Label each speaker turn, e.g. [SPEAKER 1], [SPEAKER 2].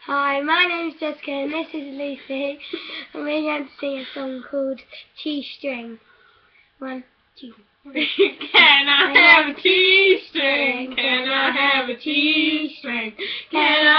[SPEAKER 1] Hi, my name's Jessica and this is Lucy and we're going to sing a song called G-String. 1, 2, 3.
[SPEAKER 2] Can I have a G-string? Can I have a G-string? Can